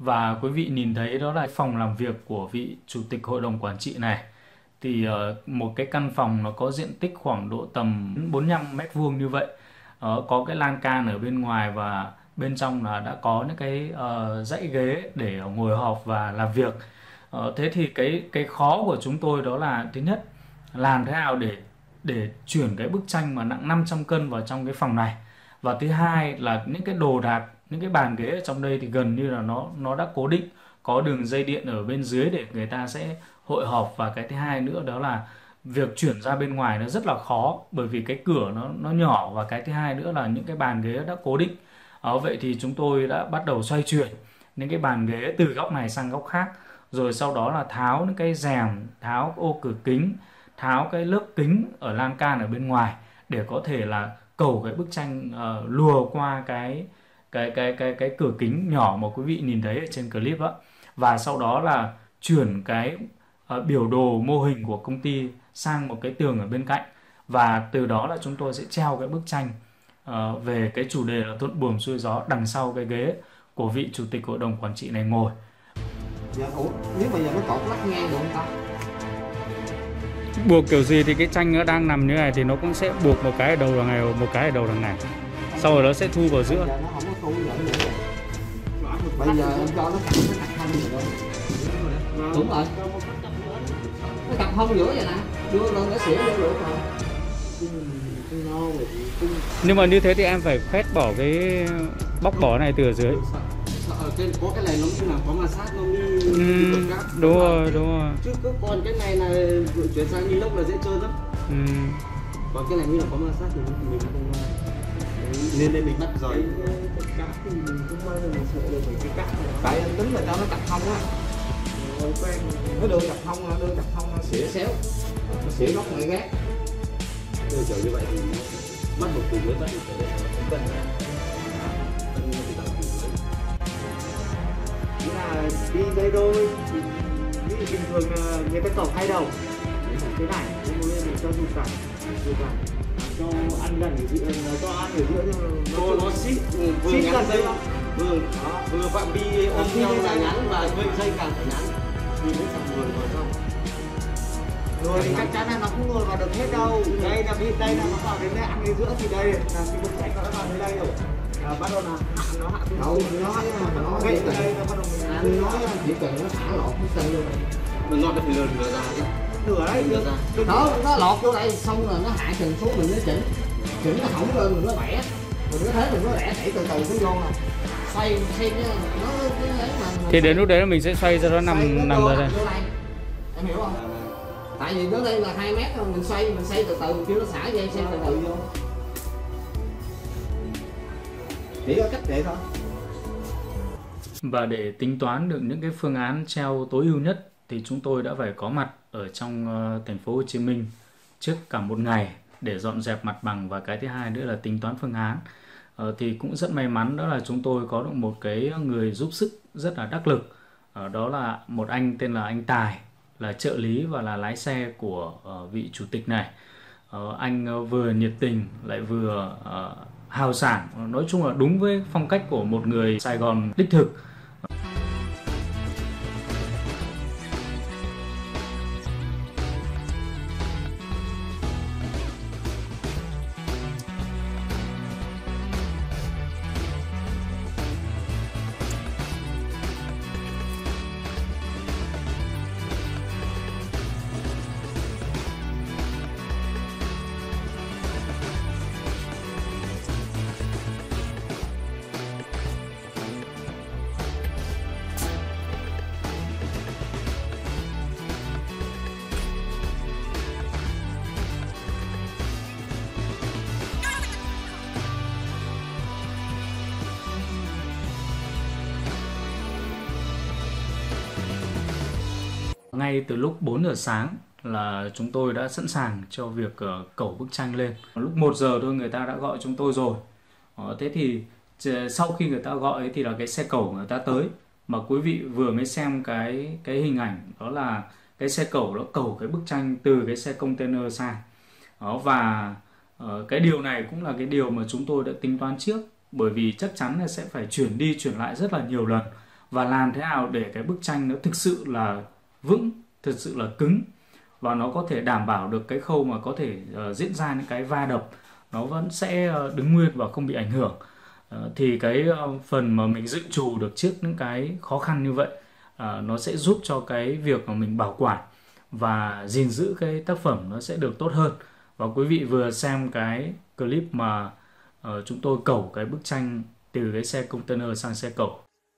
Và quý vị nhìn thấy đó là phòng làm việc của vị chủ tịch hội đồng quản trị này. Thì một cái căn phòng nó có diện tích khoảng độ tầm 45 mét vuông như vậy. Có cái lan can ở bên ngoài và bên trong là đã có những cái dãy ghế để ngồi họp và làm việc. Thế thì cái khó của chúng tôi đó là thứ nhất, làm thế nào để chuyển cái bức tranh mà nặng 500 cân vào trong cái phòng này. Và thứ hai là những cái đồ đạc, những cái bàn ghế ở trong đây thì gần như là nó đã cố định, có đường dây điện ở bên dưới để người ta sẽ hội họp. Và cái thứ hai nữa đó là việc chuyển ra bên ngoài nó rất là khó, bởi vì cái cửa nó nhỏ, và cái thứ hai nữa là những cái bàn ghế đã cố định. Vậy thì chúng tôi đã bắt đầu xoay chuyển những cái bàn ghế từ góc này sang góc khác, rồi sau đó là tháo những cái rèm, tháo ô cửa kính, tháo cái lớp kính ở lan can ở bên ngoài để có thể là cầu cái bức tranh lùa qua cái cửa kính nhỏ mà quý vị nhìn thấy ở trên clip đó. Và sau đó là chuyển cái biểu đồ mô hình của công ty sang một cái tường ở bên cạnh, và từ đó là chúng tôi sẽ treo cái bức tranh về cái chủ đề là thuận buồm xuôi gió đằng sau cái ghế của vị chủ tịch hội đồng quản trị này ngồi. Dạ, nếu mà giờ nó cột lắc ngang được không ta? Buộc kiểu gì thì cái tranh nó đang nằm như này thì nó cũng sẽ buộc một cái ở đầu đằng này, một cái ở đầu đằng này, sau rồi nó sẽ thu vào giữa. Bây giờ nó không có thu vậy nữa. Bây giờ em cho nó cặp không rồi. Đúng rồi. Nó cặp không giữa vậy nè, đưa lên để xỉa vô được rồi. Nhưng mà như thế thì em phải khoét bỏ cái bóc bỏ này từ ở dưới. Có cái này nó như là có ma sát nó đi đúng rồi. Chứ còn cái này là chuyển sang ni lông là dễ trơn lắm. Còn cái này như là có ma sát thì mình không nên đây mình bắt rồi. Cái cáp thì mình cũng may là mình sợ được cái cáp. Tại anh tính là cho nó cặp thông á. Nó đưa cặp thông, nó xỉa xéo. Nó xỉa góc lại gác. Đưa kiểu như vậy thì nó bắt một từ dưới bắt một từ đây không cân. Nghĩa là đi đây thôi, như bình thường người ta cẩu hai đầu thế này, nhưng mà mình cho dù cả cho ăn gần ở giữa, cho ăn ở giữa nó xít vừa ngắn dây vừa phạm vi ôm nhau là ngắn và dây càng phải ngắn thì mới chẳng người vào trong. Rồi thì chắc chắn là nó không ngồi vào được hết đâu. Đây là nó vào đến đây ăn ở giữa thì đây là cái bức tranh nó vào đến đây rồi. Bắt đầu là nó hạ xuống. Nó gãy từ đây nó bắt đầu mình nói chỉ cần nó thả lọt cái chân luôn. Mình ngọt cái lửa ra chứ. Lửa đấy. Nó lọt vô đây xong rồi nó hạ trần xuống mình mới chỉnh. Chỉnh nó hỏng lên mình nó bẻ. Mình có thế mình nó bẻ đẩy từ từ cái vô nè. Xoay nó cái ấy mà. Thì đến lúc đấy mình sẽ xoay cho nó nằm ra đây. Em hiểu không? Tại vì nó đây là 2 mét thôi, mình xoay từ từ kêu nó xả dây xoay từ từ vô. Chỉ có cách vậy thôi. Và để tính toán được những cái phương án treo tối ưu nhất thì chúng tôi đã phải có mặt ở trong thành phố Hồ Chí Minh trước cả một ngày để dọn dẹp mặt bằng, và cái thứ hai nữa là tính toán phương án. Thì cũng rất may mắn đó là chúng tôi có được một cái người giúp sức rất là đắc lực. Đó là một anh tên là anh Tài, là trợ lý và là lái xe của vị chủ tịch này. Anh vừa nhiệt tình lại vừa hào sảng, nói chung là đúng với phong cách của một người Sài Gòn đích thực. Ngay từ lúc 4 giờ sáng là chúng tôi đã sẵn sàng cho việc cẩu bức tranh lên. Lúc 1 giờ thôi người ta đã gọi chúng tôi rồi. Thế thì sau khi người ta gọi ấy thì là cái xe cẩu người ta tới. Mà quý vị vừa mới xem cái hình ảnh đó là cái xe cẩu nó cẩu cái bức tranh từ cái xe container sang. Và cái điều này cũng là cái điều mà chúng tôi đã tính toán trước. Bởi vì chắc chắn là sẽ phải chuyển đi chuyển lại rất là nhiều lần. và làm thế nào để cái bức tranh nó thực sự là vững, thực sự là cứng, và nó có thể đảm bảo được cái khâu mà có thể diễn ra những cái va đập nó vẫn sẽ đứng nguyên và không bị ảnh hưởng. Thì cái phần mà mình dự trù được trước những cái khó khăn như vậy nó sẽ giúp cho cái việc mà mình bảo quản và gìn giữ cái tác phẩm nó sẽ được tốt hơn. Và quý vị vừa xem cái clip mà chúng tôi cẩu cái bức tranh từ cái xe container sang xe cẩu.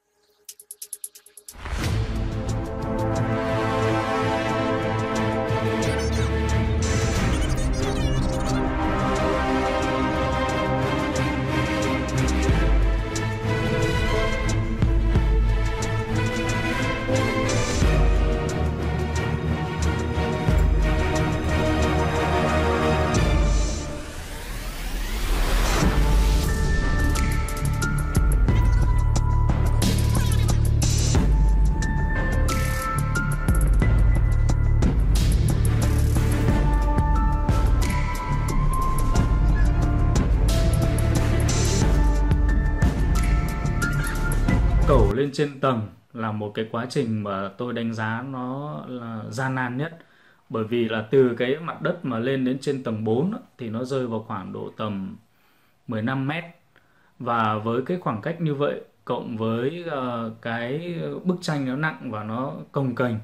Cẩu lên trên tầng là một cái quá trình mà tôi đánh giá nó là gian nan nhất, bởi vì là từ cái mặt đất mà lên đến trên tầng 4 thì nó rơi vào khoảng độ tầm 15 mét, và với cái khoảng cách như vậy cộng với cái bức tranh nó nặng và nó cồng kềnh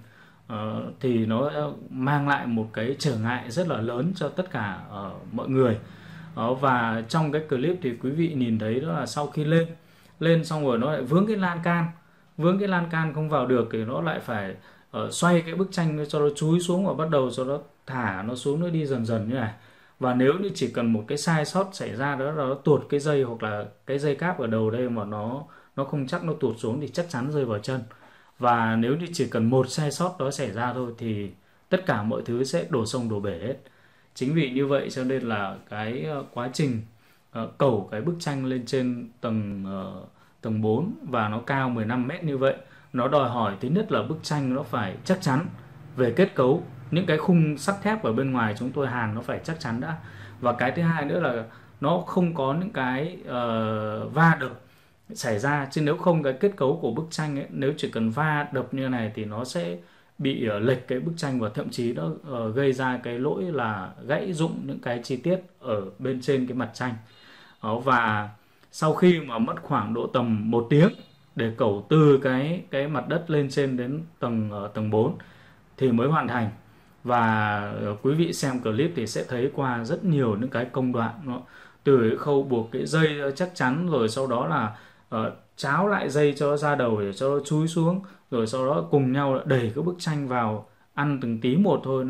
thì nó mang lại một cái trở ngại rất là lớn cho tất cả mọi người. Và trong cái clip thì quý vị nhìn thấy đó là sau khi lên xong rồi nó lại vướng cái lan can không vào được, thì nó lại phải xoay cái bức tranh cho nó chúi xuống và bắt đầu cho nó thả nó xuống, nó đi dần dần như này. Và nếu như chỉ cần một cái sai sót xảy ra đó là nó tuột cái dây hoặc là cái dây cáp ở đầu đây mà nó không chắc, nó tuột xuống thì chắc chắn rơi vào chân. Và nếu như chỉ cần một sai sót đó xảy ra thôi thì tất cả mọi thứ sẽ đổ sông đổ bể hết. Chính vì như vậy cho nên là cái quá trình cẩu cái bức tranh lên trên tầng 4 và nó cao 15 mét như vậy, nó đòi hỏi thứ nhất là bức tranh nó phải chắc chắn về kết cấu, những cái khung sắt thép ở bên ngoài chúng tôi hàn nó phải chắc chắn đã. Và cái thứ hai nữa là nó không có những cái va đập xảy ra, chứ nếu không cái kết cấu của bức tranh ấy, nếu chỉ cần va đập như này thì nó sẽ bị lệch cái bức tranh và thậm chí nó gây ra cái lỗi là gãy rụng những cái chi tiết ở bên trên cái mặt tranh. Và sau khi mà mất khoảng độ tầm 1 tiếng để cẩu từ cái mặt đất lên trên đến tầng 4 thì mới hoàn thành. Và quý vị xem clip thì sẽ thấy qua rất nhiều những cái công đoạn, từ cái khâu buộc cái dây chắc chắn, rồi sau đó là tráo lại dây cho nó ra đầu để cho nó chúi xuống, rồi sau đó cùng nhau đẩy cái bức tranh vào ăn từng tí một thôi,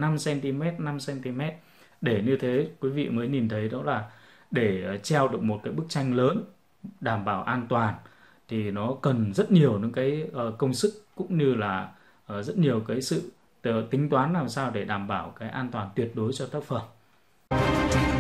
5cm, để như thế quý vị mới nhìn thấy đó là để treo được một cái bức tranh lớn đảm bảo an toàn thì nó cần rất nhiều những cái công sức, cũng như là rất nhiều cái sự tính toán làm sao để đảm bảo cái an toàn tuyệt đối cho tác phẩm.